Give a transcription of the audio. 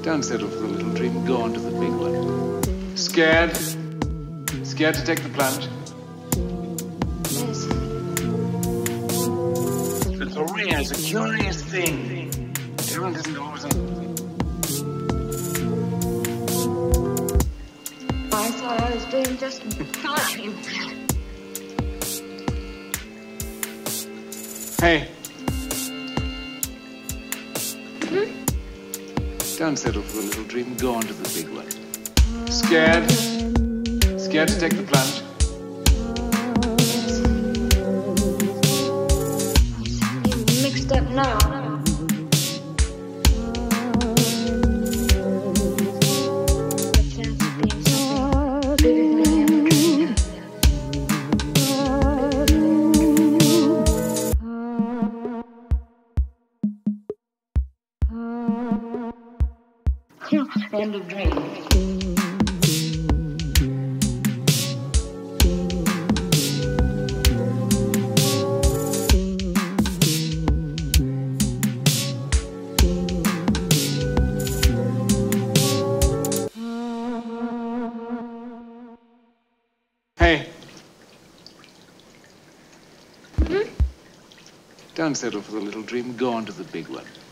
Don't settle for the little dream, go on to the big one. Scared? Scared to take the plunge? Yes. The career is a curious thing. Talent isn't always a... I thought I was doing just fine. Hey. Don't settle for the little dream, go on to the big one. Scared? Scared to take the plunge? You're mixed up now. The chance of being something bigger than I ever dreamed of. End of dream. Hey. Don't settle for the little dream, go on to the big one.